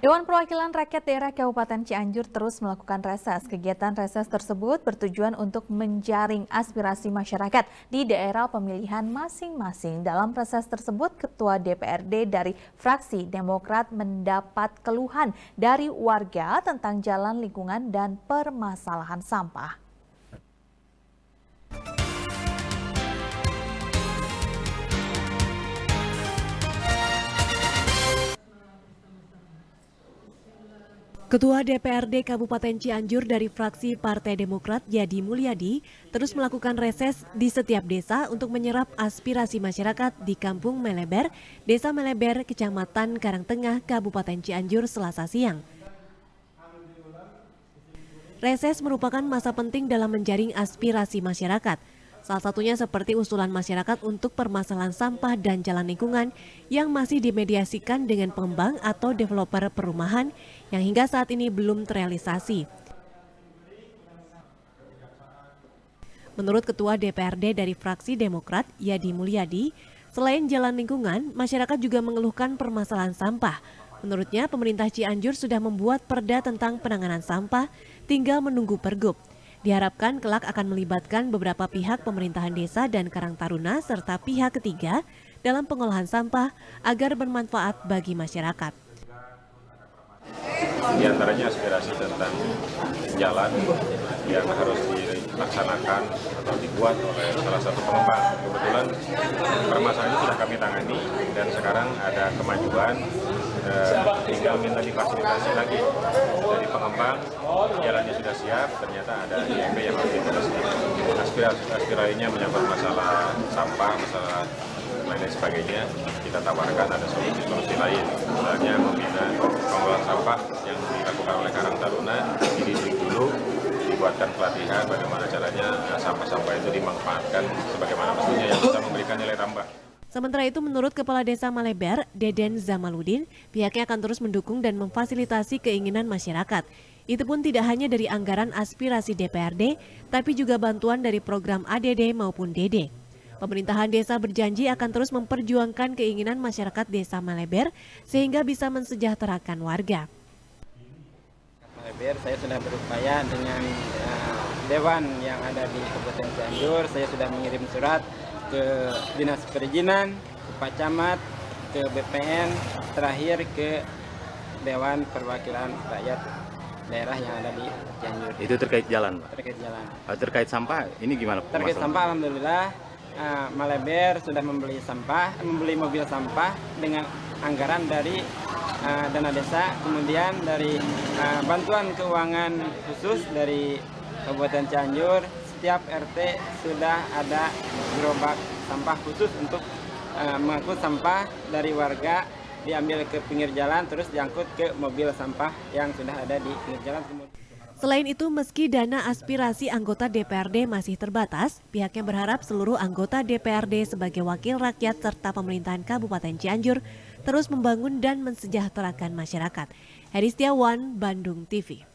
Dewan Perwakilan Rakyat Daerah Kabupaten Cianjur terus melakukan reses. Kegiatan reses tersebut bertujuan untuk menjaring aspirasi masyarakat di daerah pemilihan masing-masing. Dalam reses tersebut, Ketua DPRD dari fraksi Demokrat mendapat keluhan dari warga tentang jalan lingkungan dan permasalahan sampah. Ketua DPRD Kabupaten Cianjur dari fraksi Partai Demokrat Yadi Mulyadi terus melakukan reses di setiap desa untuk menyerap aspirasi masyarakat di Kampung Meleber, Desa Meleber, Kecamatan Karangtengah, Kabupaten Cianjur, Selasa siang. Reses merupakan masa penting dalam menjaring aspirasi masyarakat. Salah satunya seperti usulan masyarakat untuk permasalahan sampah dan jalan lingkungan yang masih dimediasikan dengan pengembang atau developer perumahan yang hingga saat ini belum terrealisasi. Menurut Ketua DPRD dari fraksi Demokrat, Yadi Mulyadi, selain jalan lingkungan, masyarakat juga mengeluhkan permasalahan sampah. Menurutnya, pemerintah Cianjur sudah membuat perda tentang penanganan sampah, tinggal menunggu pergub. Diharapkan kelak akan melibatkan beberapa pihak pemerintahan desa dan Karang Taruna serta pihak ketiga dalam pengolahan sampah agar bermanfaat bagi masyarakat. Di antaranya aspirasi tentang jalan yang harus dilaksanakan atau dibuat oleh salah satu pengembang. Kebetulan permasalahan itu sudah kami tangani dan sekarang ada kemajuan, tinggal minta difasilitasi lagi dari pengembang. Jalannya sudah siap, ternyata ada IMB yang harus diurus. Aspirasinya menyangkut masalah sampah, masalah lain dan sebagainya. Kita tawarkan ada solusi-solusi lain, misalnya membina pengolahan sampah yang dilakukan oleh Karang Taruna, dididik dulu, dibuatkan pelatihan bagaimana caranya sampah-sampah itu dimanfaatkan sebagaimana mestinya yang bisa memberikan nilai tambah. Sementara itu, menurut Kepala Desa Maleber, Deden Zamaludin, pihaknya akan terus mendukung dan memfasilitasi keinginan masyarakat. Itu pun tidak hanya dari anggaran aspirasi DPRD, tapi juga bantuan dari program ADD maupun DD. Pemerintahan desa berjanji akan terus memperjuangkan keinginan masyarakat Desa Maleber sehingga bisa mensejahterakan warga. Maleber, saya sudah berupaya dengan Dewan yang ada di Kabupaten Cianjur. Saya sudah mengirim surat ke Dinas Perizinan, ke Pak Camat, ke BPN, terakhir ke Dewan Perwakilan Rakyat Daerah yang ada di Cianjur. Itu terkait jalan, Pak? Terkait jalan. Terkait sampah, ini gimana? Terkait sampah, alhamdulillah, Maleber sudah membeli mobil sampah dengan anggaran dari dana desa, kemudian dari bantuan keuangan khusus dari Kabupaten Cianjur. Setiap RT sudah ada gerobak sampah khusus untuk mengangkut sampah dari warga, diambil ke pinggir jalan terus diangkut ke mobil sampah yang sudah ada di pinggir jalan. Selain itu, meski dana aspirasi anggota DPRD masih terbatas, pihaknya berharap seluruh anggota DPRD sebagai wakil rakyat serta pemerintahan Kabupaten Cianjur terus membangun dan mensejahterakan masyarakat. Heri Setiawan, Bandung TV.